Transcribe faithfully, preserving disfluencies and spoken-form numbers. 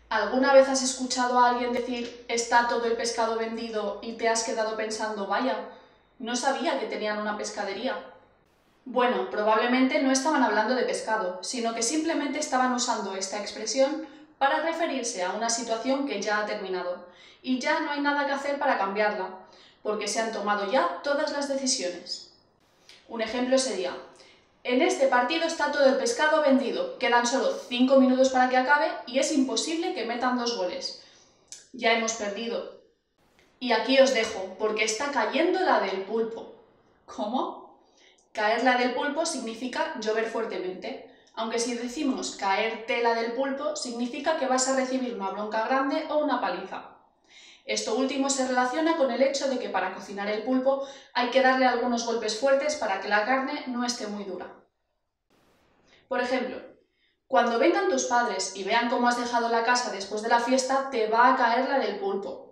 ¿Alguna vez has escuchado a alguien decir está todo el pescado vendido y te has quedado pensando, vaya, no sabía que tenían una pescadería? Bueno, probablemente no estaban hablando de pescado, sino que simplemente estaban usando esta expresión para referirse a una situación que ya ha terminado y ya no hay nada que hacer para cambiarla, porque se han tomado ya todas las decisiones. Un ejemplo sería: en este partido está todo el pescado vendido, quedan solo cinco minutos para que acabe y es imposible que metan dos goles. Ya hemos perdido. Y aquí os dejo, porque está cayendo la del pulpo. ¿Cómo? Caer la del pulpo significa llover fuertemente, aunque si decimos caerte la del pulpo significa que vas a recibir una bronca grande o una paliza. Esto último se relaciona con el hecho de que para cocinar el pulpo hay que darle algunos golpes fuertes para que la carne no esté muy dura. Por ejemplo, cuando vengan tus padres y vean cómo has dejado la casa después de la fiesta, te va a caer la del pulpo.